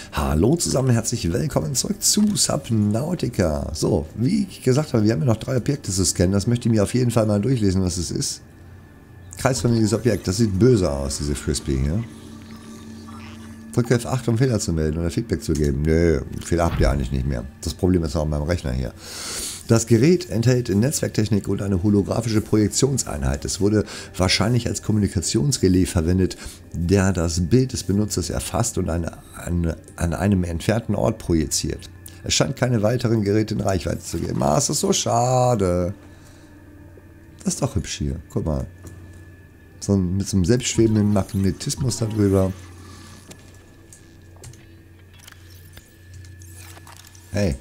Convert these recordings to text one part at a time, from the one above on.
Hallo zusammen, herzlich willkommen zurück zu Subnautica. So, wie ich gesagt habe, wir haben ja noch 3 Objekte zu scannen. Das möchte ich mir auf jeden Fall mal durchlesen, was es ist. Kreisförmiges Objekt, das sieht böse aus, diese Frisbee hier. Drücke F8, um Fehler zu melden oder Feedback zu geben. Nö, Fehler habt ihr eigentlich nicht mehr. Das Problem ist auch an meinem Rechner hier. Das Gerät enthält Netzwerktechnik und eine holographische Projektionseinheit. Es wurde wahrscheinlich als Kommunikationsrelais verwendet, der das Bild des Benutzers erfasst und an einem entfernten Ort projiziert. Es scheint keine weiteren Geräte in Reichweite zu geben. Ah, ist das so schade. Das ist doch hübsch hier. Guck mal. So, mit so einem selbstschwebenden Magnetismus darüber. Hey.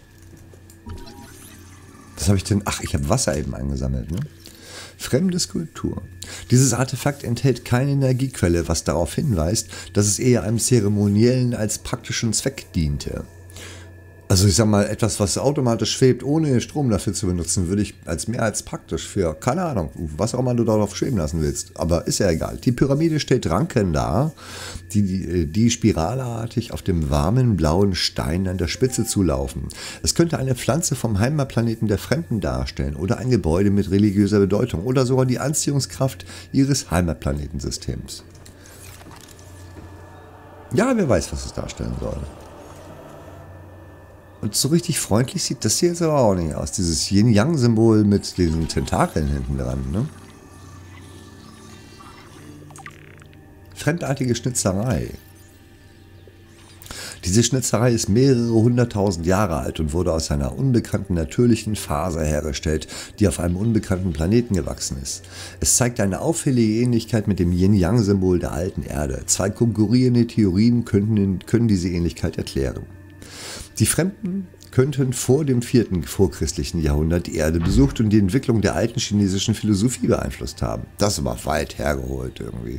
Was habe ich denn? Ach, ich habe Wasser eben eingesammelt, ne? Fremde Skulptur. Dieses Artefakt enthält keine Energiequelle, was darauf hinweist, dass es eher einem zeremoniellen als praktischen Zweck diente. Also ich sag mal, etwas, was automatisch schwebt, ohne Strom dafür zu benutzen, würde ich als mehr als praktisch für, keine Ahnung, was auch immer du darauf schweben lassen willst. Aber ist ja egal. Die Pyramide stellt Ranken dar, die spiralartig auf dem warmen, blauen Stein an der Spitze zulaufen. Es könnte eine Pflanze vom Heimatplaneten der Fremden darstellen oder ein Gebäude mit religiöser Bedeutung oder sogar die Anziehungskraft ihres Heimatplanetensystems. Ja, wer weiß, was es darstellen soll. Und so richtig freundlich sieht das hier jetzt aber auch nicht aus. Dieses Yin-Yang-Symbol mit diesen Tentakeln hinten dran, ne? Fremdartige Schnitzerei. Diese Schnitzerei ist mehrere hunderttausend Jahre alt und wurde aus einer unbekannten natürlichen Faser hergestellt, die auf einem unbekannten Planeten gewachsen ist. Es zeigt eine auffällige Ähnlichkeit mit dem Yin-Yang-Symbol der alten Erde. 2 konkurrierende Theorien können diese Ähnlichkeit erklären. Die Fremden könnten vor dem 4. vorchristlichen Jahrhundert die Erde besucht und die Entwicklung der alten chinesischen Philosophie beeinflusst haben. Das ist aber weit hergeholt irgendwie.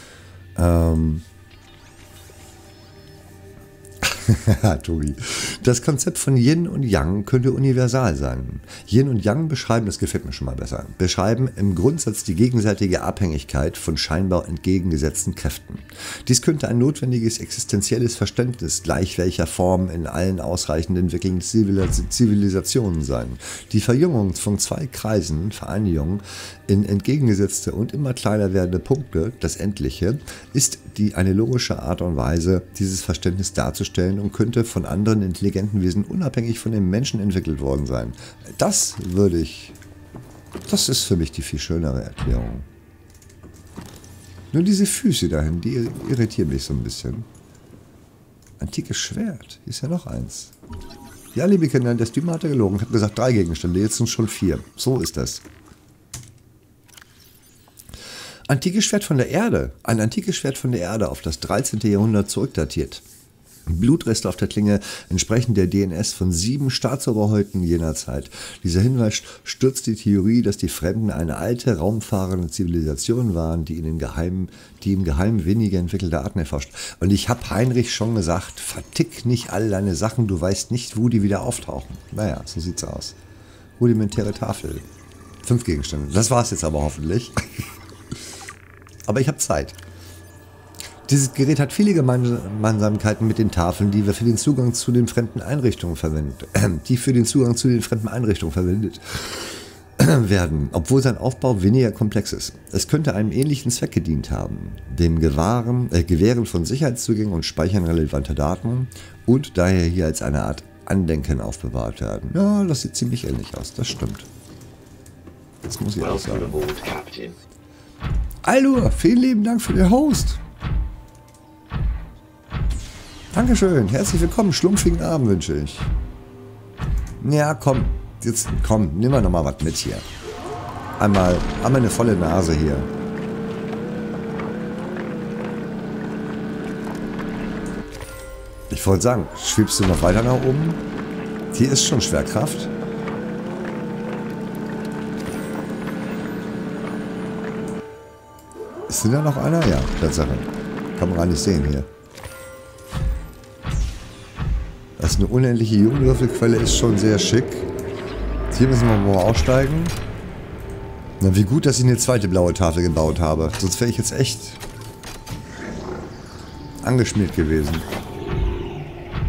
Tobi. Das Konzept von Yin und Yang könnte universal sein. Yin und Yang beschreiben, das gefällt mir schon mal besser, beschreiben im Grundsatz die gegenseitige Abhängigkeit von scheinbar entgegengesetzten Kräften. Dies könnte ein notwendiges existenzielles Verständnis gleich welcher Form in allen ausreichend entwickelten Zivilisationen sein. Die Verjüngung von 2 Kreisen, Vereinigung in entgegengesetzte und immer kleiner werdende Punkte, das Endliche, ist eine logische Art und Weise, dieses Verständnis darzustellen und könnte von anderen intelligenten Wesen unabhängig von den Menschen entwickelt worden sein. Das ist für mich die viel schönere Erklärung. Nur diese Füße dahin, die irritieren mich so ein bisschen. Antikes Schwert, hier ist ja noch eins. Ja, liebe Kinder, der Streamer hat gelogen. Ich habe gesagt 3 Gegenstände, jetzt sind schon 4. So ist das. Antikes Schwert von der Erde. Ein antikes Schwert von der Erde auf das 13. Jahrhundert zurückdatiert. Blutreste auf der Klinge entsprechen der DNS von 7 Staatsoberhäuptern jener Zeit. Dieser Hinweis stürzt die Theorie, dass die Fremden eine alte, raumfahrende Zivilisation waren, die im Geheimen weniger entwickelte Arten erforscht. Und ich habe Heinrich schon gesagt, vertick nicht all deine Sachen, du weißt nicht, wo die wieder auftauchen. Naja, so sieht's aus. Rudimentäre Tafel. 5 Gegenstände. Das war's jetzt aber hoffentlich. Aber ich habe Zeit. Dieses Gerät hat viele Gemeinsamkeiten mit den Tafeln, die wir für den Zugang zu den fremden Einrichtungen verwendet werden, obwohl sein Aufbau weniger komplex ist. Es könnte einem ähnlichen Zweck gedient haben, dem Gewähren von Sicherheitszugängen und Speichern relevanter Daten und daher hier als eine Art Andenken aufbewahrt werden. Ja, das sieht ziemlich ähnlich aus, das stimmt. Das muss ich auch sagen. Alur, vielen lieben Dank für den Host. Dankeschön, herzlich willkommen, schlumpfigen Abend wünsche ich. Ja, komm, jetzt komm, nimm mal nochmal was mit hier. Einmal eine volle Nase hier. Ich wollte sagen, schwebst du noch weiter nach oben? Hier ist schon Schwerkraft. Ist denn da noch einer? Ja, Tatsache. Kann man gar nicht sehen hier. Das ist eine unendliche Jugendwürfelquelle, ist schon sehr schick. Hier müssen wir mal aussteigen. Na, wie gut, dass ich eine zweite blaue Tafel gebaut habe. Sonst wäre ich jetzt echt angeschmiert gewesen.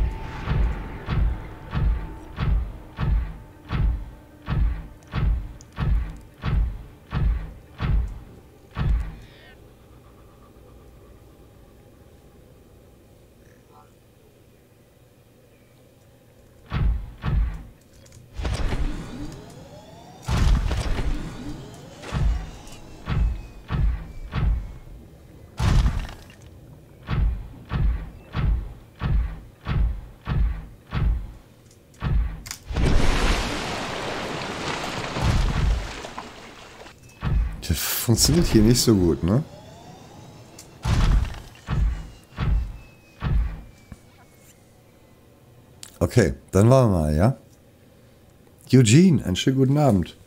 funktioniert hier nicht so gut, ne? Okay, dann wollen wir mal, ja? Eugene, einen schönen guten Abend.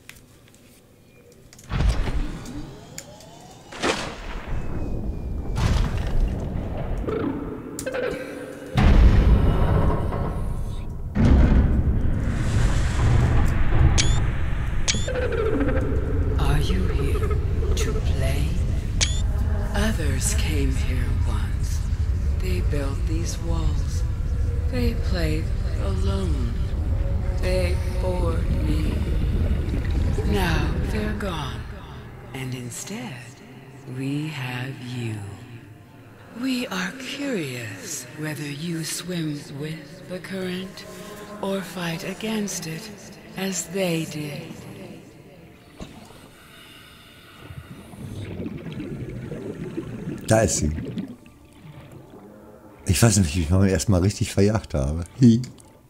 Are you here to play? Others came here once. They built these walls. They played alone. They bored me. Now they're gone. And instead, we have you. We are curious whether you swim with the current or fight against it as they did. Da ist sie. Ich weiß nicht, wie ich mich erstmal richtig verjagt habe. Hi.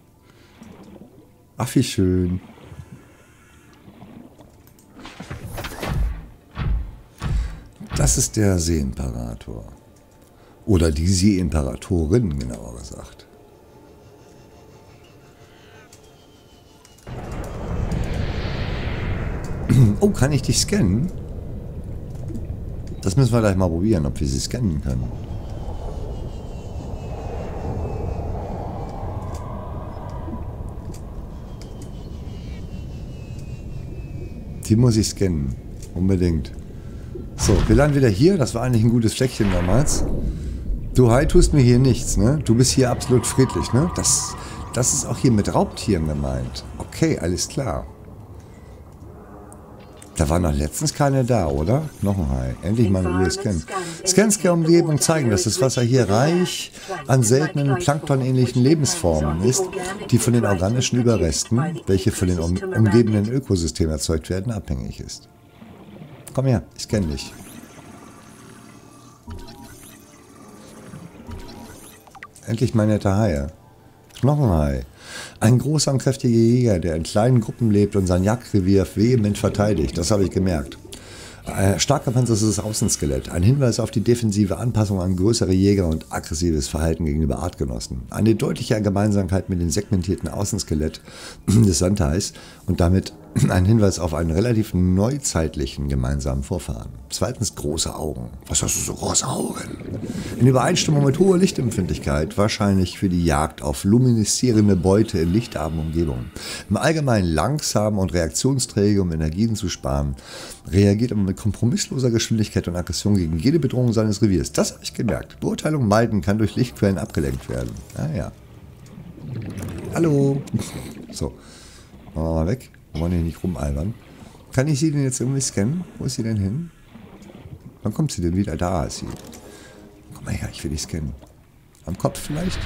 Ach, wie schön. Das ist der Seeimperator. Oder die Seeimperatorin, genauer gesagt. Oh, kann ich dich scannen? Das müssen wir gleich mal probieren, ob wir sie scannen können. Die muss ich scannen. Unbedingt. So, wir landen wieder hier. Das war eigentlich ein gutes Fleckchen damals. Du, hi, tust mir hier nichts, ne? Du bist hier absolut friedlich, ne? Das ist auch hier mit Raubtieren gemeint. Okay, alles klar. Da war noch letztens keine da, oder? Noch ein Hai. Endlich mal eine Scan. Scans der Umgebung zeigen, dass das Wasser hier reich an seltenen planktonähnlichen Lebensformen ist, die von den organischen Überresten, welche von den umgebenden Ökosystemen erzeugt werden, abhängig ist. Komm her, ich scanne dich. Endlich mein netter Hai. Knochenhai. Ein großer und kräftiger Jäger, der in kleinen Gruppen lebt und sein Jagdrevier vehement verteidigt. Das habe ich gemerkt. Stark gepanzertes Außenskelett. Ein Hinweis auf die defensive Anpassung an größere Jäger und aggressives Verhalten gegenüber Artgenossen. Eine deutliche Gemeinsamkeit mit dem segmentierten Außenskelett des Sandhais und damit ein Hinweis auf einen relativ neuzeitlichen gemeinsamen Vorfahren. Zweitens große Augen. Was hast du so große Augen? In Übereinstimmung mit hoher Lichtempfindlichkeit, wahrscheinlich für die Jagd auf lumineszierende Beute in lichtarmen Umgebungen. Im Allgemeinen langsam und reaktionsträge, um Energien zu sparen, reagiert aber mit kompromissloser Geschwindigkeit und Aggression gegen jede Bedrohung seines Reviers. Das habe ich gemerkt. Beurteilung meiden kann durch Lichtquellen abgelenkt werden. Ah ja. Hallo. So. Mal weg. Wir wollen hier nicht rumalbern. Kann ich sie denn jetzt irgendwie scannen? Wo ist sie denn hin? Wann kommt sie denn wieder? Da ist sie. Komm mal her, ich will dich scannen. Am Kopf vielleicht?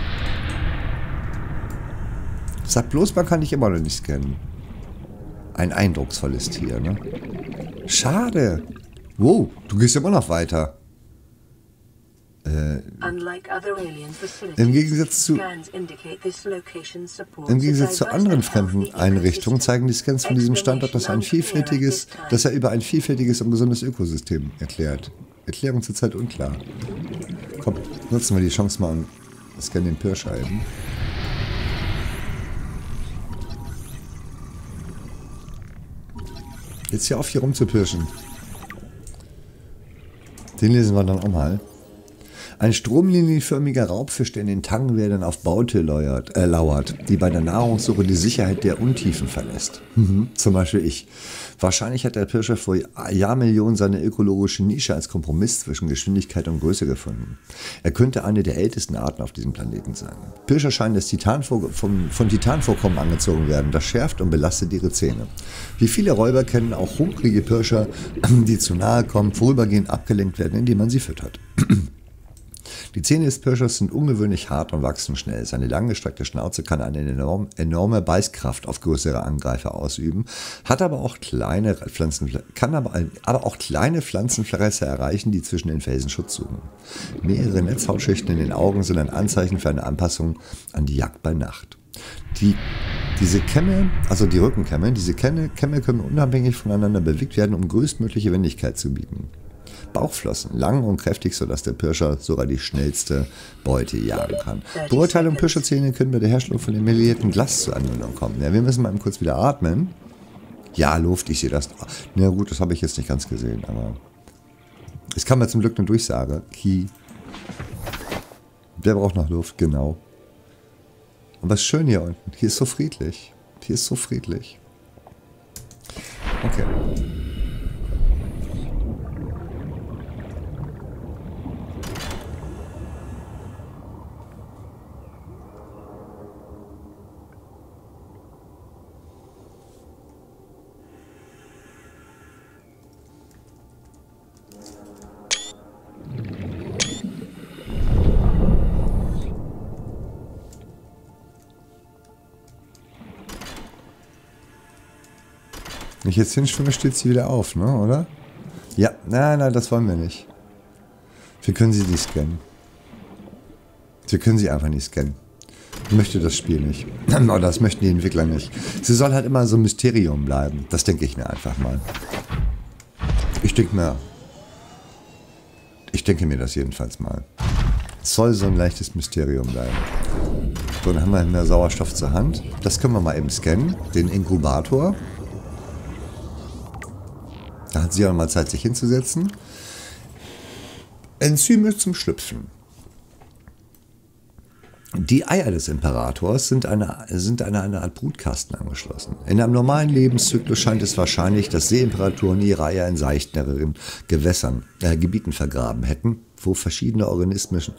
Sag bloß, man kann dich immer noch nicht scannen. Ein eindrucksvolles Tier, ne? Schade. Wow, du gehst immer noch weiter. Im Gegensatz zu anderen fremden Einrichtungen zeigen die Scans von diesem Standort, dass er über ein vielfältiges und gesundes Ökosystem erklärt. Erklärung zurzeit unklar. Komm, nutzen wir die Chance mal und scannen den Pirscher eben. Jetzt hier auf, hier rumzupirschen. Den lesen wir dann auch mal. Ein stromlinienförmiger Raubfisch, der in den Tangwäldern auf Beute lauert, die bei der Nahrungssuche die Sicherheit der Untiefen verlässt. Zum Beispiel ich. Wahrscheinlich hat der Pirscher vor Jahrmillionen seine ökologische Nische als Kompromiss zwischen Geschwindigkeit und Größe gefunden. Er könnte eine der ältesten Arten auf diesem Planeten sein. Pirscher scheinen von Titanvorkommen angezogen werden. Das schärft und belastet ihre Zähne. Wie viele Räuber kennen auch hungrige Pirscher, die zu nahe kommen, vorübergehend abgelenkt werden, indem man sie füttert. Die Zähne des Pirschers sind ungewöhnlich hart und wachsen schnell. Seine langgestreckte Schnauze kann eine enorme Beißkraft auf größere Angreifer ausüben, kann aber auch kleine Pflanzenfresser erreichen, die zwischen den Felsen Schutz suchen. Mehrere Netzhautschichten in den Augen sind ein Anzeichen für eine Anpassung an die Jagd bei Nacht. Die Diese Kämme, also die Rückenkämme, diese Kämme können unabhängig voneinander bewegt werden, um größtmögliche Wendigkeit zu bieten. Bauchflossen, lang und kräftig, sodass der Pirscher sogar die schnellste Beute jagen kann. Beurteilung Pirscherzähne können bei der Herstellung von emuliertem Glas zur Anwendung kommen. Ja, wir müssen mal kurz wieder atmen. Ja, Luft, ich sehe das. Na gut, das habe ich jetzt nicht ganz gesehen, aber es kam mir zum Glück eine Durchsage. Key. Wer braucht noch Luft? Genau. Und was ist schön hier unten? Hier ist so friedlich. Hier ist so friedlich. Okay. Wenn ich jetzt hinschwimme, steht sie wieder auf, ne, oder? Ja, nein, das wollen wir nicht. Wir können sie nicht scannen. Wir können sie einfach nicht scannen. Ich möchte das Spiel nicht. Oder das möchten die Entwickler nicht. Sie soll halt immer so ein Mysterium bleiben. Das denke ich mir einfach mal. Ich denke mir das jedenfalls mal. Es soll so ein leichtes Mysterium bleiben. So, dann haben wir mehr Sauerstoff zur Hand. Das können wir mal eben scannen. Den Inkubator. Da hat sie auch mal Zeit, sich hinzusetzen. Enzyme zum Schlüpfen. Die Eier des Imperators sind an eine Art Brutkasten angeschlossen. In einem normalen Lebenszyklus scheint es wahrscheinlich, dass Seeimperatoren ihre Eier in seichteren Gebieten vergraben hätten, wo verschiedene organische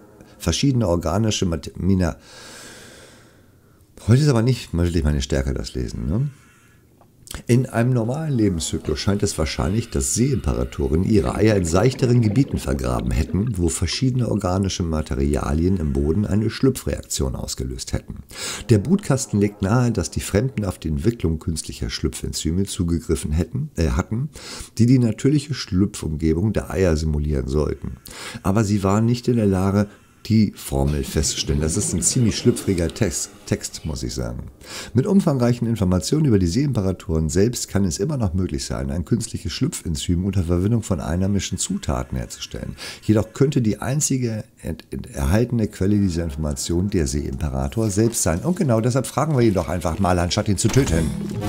Heute ist aber nicht wirklich meine Stärke, das Lesen, ne? In einem normalen Lebenszyklus scheint es wahrscheinlich, dass Seeimperatoren ihre Eier in seichteren Gebieten vergraben hätten, wo verschiedene organische Materialien im Boden eine Schlüpfreaktion ausgelöst hätten. Der Brutkasten legt nahe, dass die Fremden auf die Entwicklung künstlicher Schlüpfenzyme zugegriffen hatten, die natürliche Schlüpfumgebung der Eier simulieren sollten. Aber sie waren nicht in der Lage, die Formel festzustellen. Das ist ein ziemlich schlüpfriger Text, muss ich sagen. Mit umfangreichen Informationen über die Seeimperatoren selbst kann es immer noch möglich sein, ein künstliches Schlüpfenzym unter Verwendung von einheimischen Zutaten herzustellen. Jedoch könnte die einzige erhaltene Quelle dieser Information der Seeimperator selbst sein. Und genau deshalb fragen wir ihn doch einfach mal, anstatt ihn zu töten.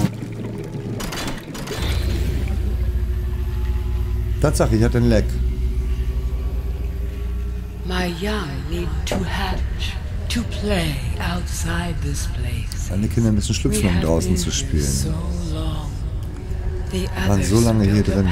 Tatsache, ich hatte einen Leck. My young need to hatch, to play outside this place. Deine Kinder müssen schlüpfen, um draußen zu spielen. Wir waren so lange hier drin.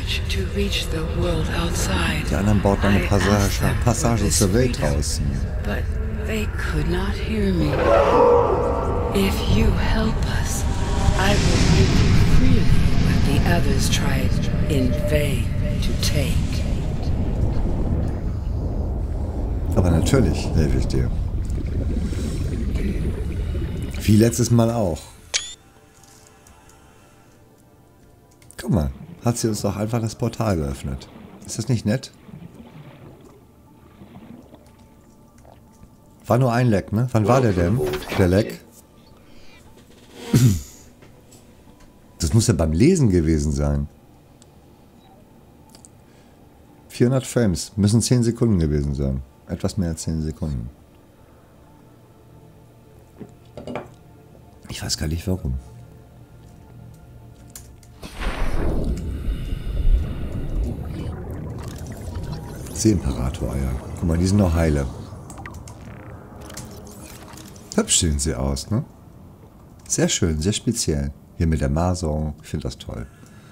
Die anderen bauten eine Passage zur Welt draußen. But they could not hear me. If you help us, I will give you freely what the others tried in vain to take. Aber natürlich helfe ich dir. Wie letztes Mal auch. Guck mal, hat sie uns doch einfach das Portal geöffnet. Ist das nicht nett? War nur ein Leck, ne? Wann war der denn? Der Leck? Das muss ja beim Lesen gewesen sein. 400 Frames. Müssen 10 Sekunden gewesen sein. Etwas mehr als 10 Sekunden. Ich weiß gar nicht warum. Seeimperator-Eier. Guck mal, die sind noch heile. Hübsch sehen sie aus, ne? Sehr schön, sehr speziell. Hier mit der Maserung. Ich finde das toll.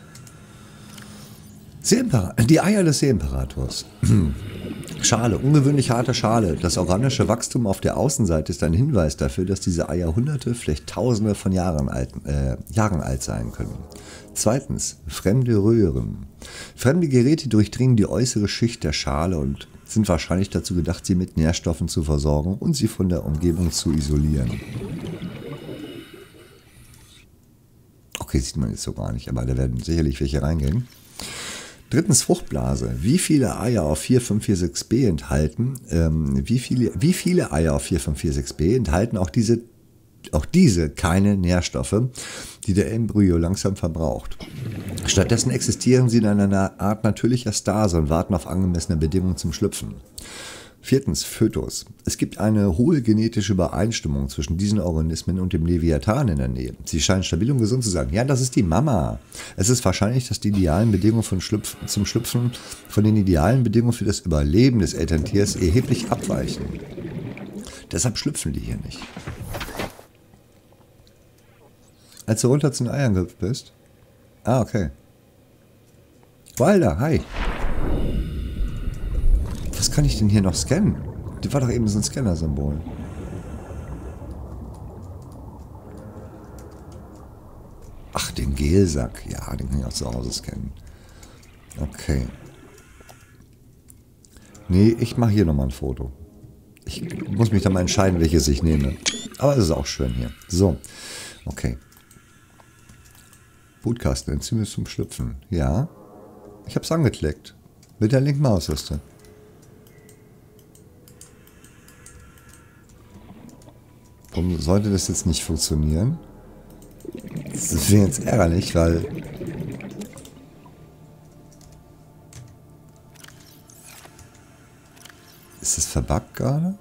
Die Eier des Seeimperators. Schale, ungewöhnlich harte Schale. Das organische Wachstum auf der Außenseite ist ein Hinweis dafür, dass diese Eier Hunderte, vielleicht Tausende von Jahren alt sein können. Zweitens, fremde Röhren. Fremde Geräte durchdringen die äußere Schicht der Schale und sind wahrscheinlich dazu gedacht, sie mit Nährstoffen zu versorgen und sie von der Umgebung zu isolieren. Okay, sieht man jetzt so gar nicht, aber da werden sicherlich welche reingehen. Drittens, Fruchtblase. Wie viele Eier auf 4546b enthalten? Wie viele Eier auf 4546b enthalten auch diese auch diese keine Nährstoffe, die der Embryo langsam verbraucht. Stattdessen existieren sie in einer Art natürlicher Stase und warten auf angemessene Bedingungen zum Schlüpfen. 4. Fötus. Es gibt eine hohe genetische Übereinstimmung zwischen diesen Organismen und dem Leviathan in der Nähe. Sie scheinen stabil und gesund zu sein. Ja, das ist die Mama. Es ist wahrscheinlich, dass die idealen Bedingungen zum Schlüpfen von den idealen Bedingungen für das Überleben des Elterntiers erheblich abweichen. Deshalb schlüpfen die hier nicht. Als du runter zu den Eiern gehüpft bist? Ah, okay. Walder, hi. Was kann ich denn hier noch scannen? Die war doch eben so ein Scanner-Symbol. Ach, den Gelsack. Ja, den kann ich auch zu Hause scannen. Okay. Nee, ich mache hier nochmal ein Foto. Ich muss mich dann mal entscheiden, welches ich nehme. Aber es ist auch schön hier. So, okay. Bootkasten, Enzyme zum Schlüpfen. Ja. Ich habe es angeklickt. Mit der linken Maustaste. Warum sollte das jetzt nicht funktionieren? Das ist mir jetzt ärgerlich, weil... Ist das verbuggt gerade?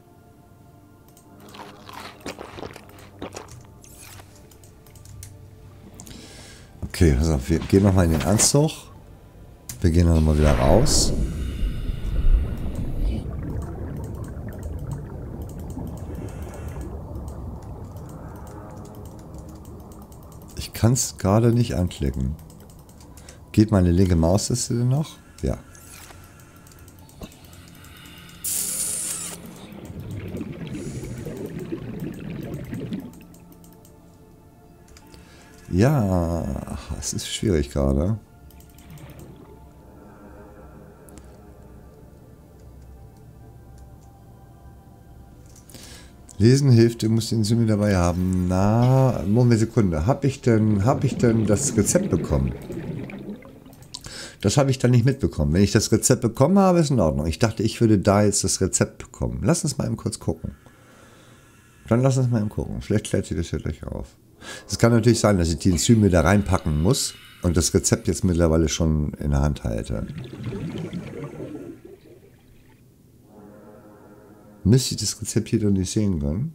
Okay, pass auf, wir gehen nochmal in den Anzug. Wir gehen dann nochmal wieder raus. Ich kann es gerade nicht anklicken. Geht meine linke Maustaste denn noch? Ja. Ja, es ist schwierig gerade. Lesen hilft, du musst die Enzyme dabei haben. Na, Moment, Sekunde. Hab ich denn das Rezept bekommen? Das habe ich dann nicht mitbekommen. Wenn ich das Rezept bekommen habe, ist in Ordnung. Ich dachte, ich würde da jetzt das Rezept bekommen. Lass uns mal eben kurz gucken. Dann lass uns mal eben gucken. Vielleicht klärt sich das ja gleich auf. Es kann natürlich sein, dass ich die Enzyme da reinpacken muss und das Rezept jetzt mittlerweile schon in der Hand halte. Müsste ich das Rezept hier doch nicht sehen können?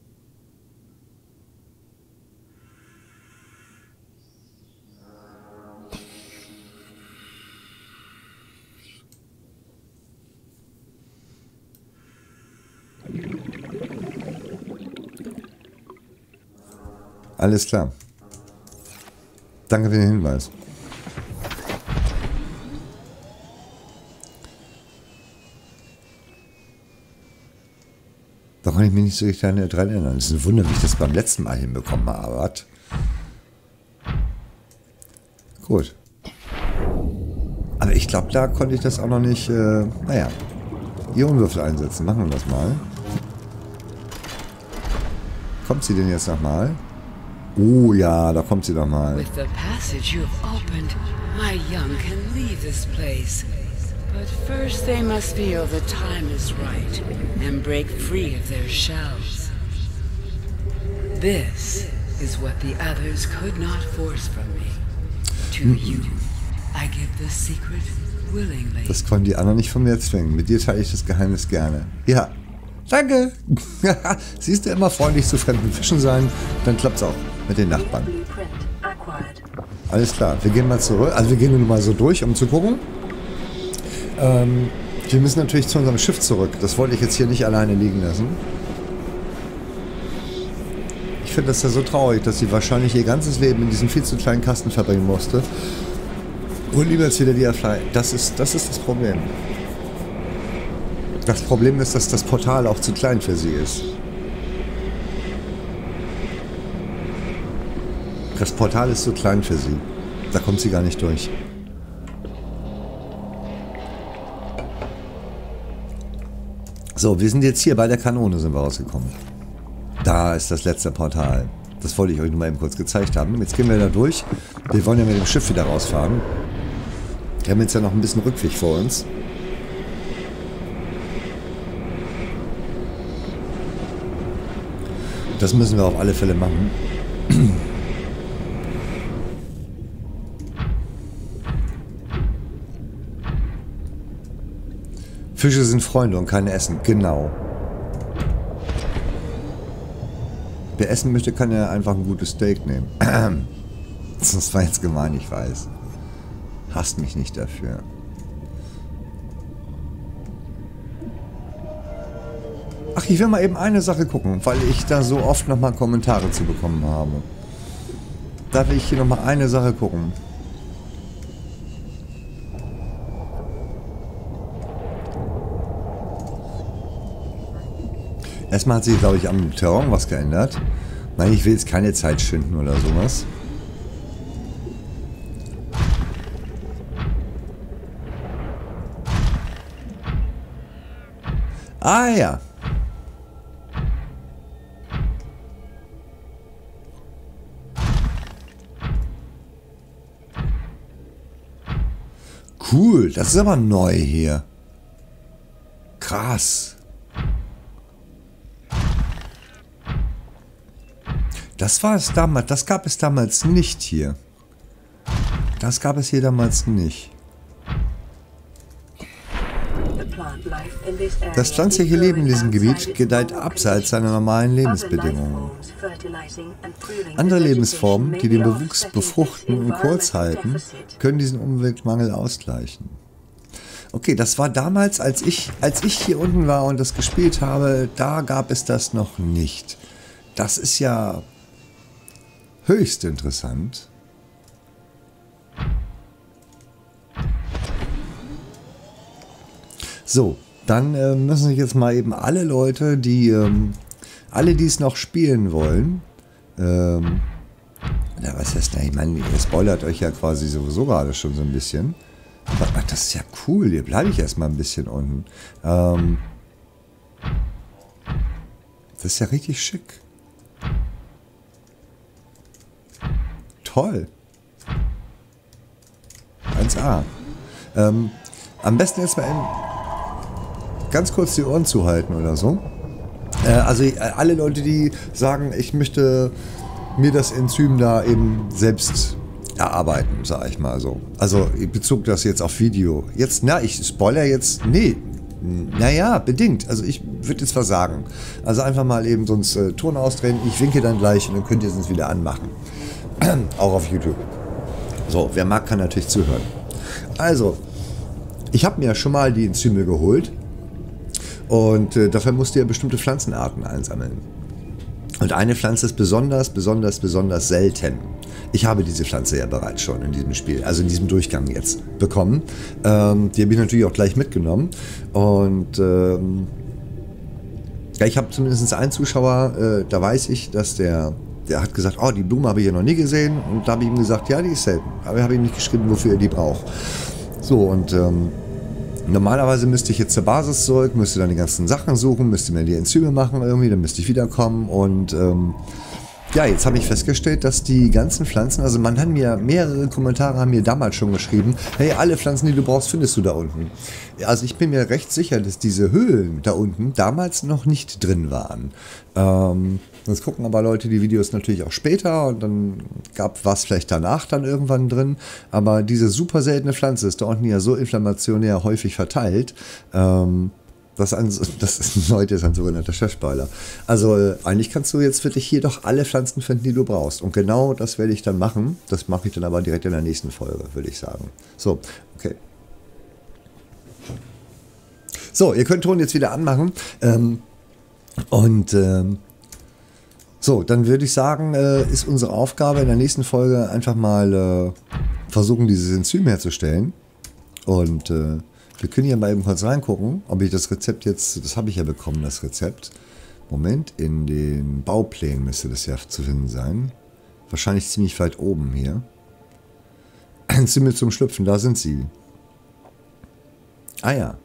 Alles klar. Danke für den Hinweis. Da kann ich mich nicht so richtig dran erinnern. Es ist ein Wunder, wie ich das beim letzten Mal hinbekommen habe. Gut. Aber ich glaube, da konnte ich das auch noch nicht... naja. Ionenwürfel einsetzen. Machen wir das mal. Kommt sie denn jetzt nochmal? Oh ja, da kommt sie doch mal. With the passage you have opened, my young can leave this place. But first they must feel the time is right and break free of their shells. This is what the others could not force from me. To you, I give the secret willingly. Das konnten die anderen nicht von mir zwingen. Mit dir teile ich das Geheimnis gerne. Ja, danke. Siehst du, immer freundlich zu fremden Fischen sein, dann klappt's auch mit den Nachbarn. Alles klar, wir gehen mal zurück. Also wir gehen nur mal so durch, um zu gucken. Wir müssen natürlich zu unserem Schiff zurück. Das wollte ich jetzt hier nicht alleine liegen lassen. Ich finde das ja so traurig, dass sie wahrscheinlich ihr ganzes Leben in diesem viel zu kleinen Kasten verbringen musste. Und lieber jetzt wieder die Fly. Das ist das Problem. Das Problem ist, dass das Portal auch zu klein für sie ist. Das Portal ist zu klein für sie. Da kommt sie gar nicht durch. So, wir sind jetzt hier bei der Kanone, sind wir rausgekommen. Da ist das letzte Portal. Das wollte ich euch nur mal eben kurz gezeigt haben. Jetzt gehen wir da durch. Wir wollen ja mit dem Schiff wieder rausfahren. Wir haben jetzt ja noch ein bisschen Rückweg vor uns. Das müssen wir auf alle Fälle machen. Fische sind Freunde und keine Essen. Genau. Wer essen möchte, kann ja einfach ein gutes Steak nehmen. Das war jetzt gemein, ich weiß. Hasst mich nicht dafür. Ach, ich will mal eben eine Sache gucken, weil ich da so oft nochmal Kommentare zu bekommen habe. Da will ich hier nochmal eine Sache gucken. Erstmal hat sich, glaube ich, am Terrain was geändert. Nein, ich will jetzt keine Zeit schinden oder sowas. Ah ja. Cool, das ist aber neu hier. Krass. Das war es damals, das gab es damals nicht hier. Das gab es hier damals nicht. Das pflanzliche Leben in diesem Gebiet gedeiht abseits seiner normalen Lebensbedingungen. Andere Lebensformen, die den Bewuchs befruchten und kurz halten, können diesen Umweltmangel ausgleichen. Okay, das war damals, als ich hier unten war und das gespielt habe, da gab es das noch nicht. Das ist ja höchst interessant. So, dann müssen sich jetzt mal eben alle Leute, die es noch spielen wollen, ja, was heißt denn, ich meine, ihr spoilert euch ja quasi sowieso gerade schon so ein bisschen. Aber ach, das ist ja cool, hier bleibe ich erstmal ein bisschen unten. Das ist ja richtig schick. Toll. 1A. Am besten jetzt mal ganz kurz die Ohren zuhalten oder so. Also alle Leute, die sagen, ich möchte mir das Enzym da eben selbst erarbeiten, sage ich mal so. Also ich bezog das jetzt auf Video. Jetzt, na, ich spoiler jetzt, nee. Naja, bedingt. Also ich würde jetzt was sagen. Also einfach mal eben sonst Ton ausdrehen. Ich winke dann gleich und dann könnt ihr es uns wieder anmachen. Auch auf YouTube. So, wer mag, kann natürlich zuhören. Also, ich habe mir schon mal die Enzyme geholt. Und dafür musst ihr bestimmte Pflanzenarten einsammeln. Und eine Pflanze ist besonders selten. Ich habe diese Pflanze ja bereits schon in diesem Spiel, also in diesem Durchgang jetzt bekommen. Die habe ich natürlich auch gleich mitgenommen. Und ja, ich habe zumindest einen Zuschauer, da weiß ich, dass der hat gesagt, oh, die Blume habe ich ja noch nie gesehen. Und da habe ich ihm gesagt, ja, die ist selten. Aber ich habe ihm nicht geschrieben, wofür er die braucht. So, und normalerweise müsste ich jetzt zur Basis zurück, müsste dann die ganzen Sachen suchen, müsste mir die Enzyme machen irgendwie, dann müsste ich wiederkommen und ja, jetzt habe ich festgestellt, dass die ganzen Pflanzen, also man hat mir, mehrere Kommentare haben mir damals schon geschrieben, hey, alle Pflanzen, die du brauchst, findest du da unten. Also ich bin mir recht sicher, dass diese Höhlen da unten damals noch nicht drin waren. Sonst gucken aber Leute die Videos natürlich auch später und dann gab was vielleicht danach dann irgendwann drin. Aber diese super seltene Pflanze ist da unten ja so inflammationär häufig verteilt. Das ist heute ist ein sogenannter Chefspoiler. Also eigentlich kannst du jetzt wirklich hier doch alle Pflanzen finden, die du brauchst. Und genau das werde ich dann machen. Das mache ich dann aber direkt in der nächsten Folge, würde ich sagen. So, okay. So, ihr könnt Ton jetzt wieder anmachen. So, dann würde ich sagen, ist unsere Aufgabe in der nächsten Folge einfach mal versuchen, dieses Enzym herzustellen. Und wir können hier mal eben kurz reingucken, ob ich das Rezept jetzt, das habe ich ja bekommen, das Rezept. Moment, in den Bauplänen müsste das ja zu finden sein. Wahrscheinlich ziemlich weit oben hier. Enzyme zum Schlüpfen, da sind sie. Ah ja.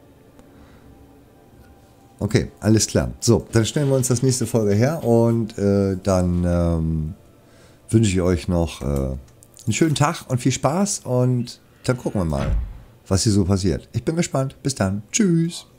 Okay, alles klar. So, dann stellen wir uns das nächste Folge her und dann wünsche ich euch noch einen schönen Tag und viel Spaß und dann gucken wir mal, was hier so passiert. Ich bin gespannt. Bis dann. Tschüss.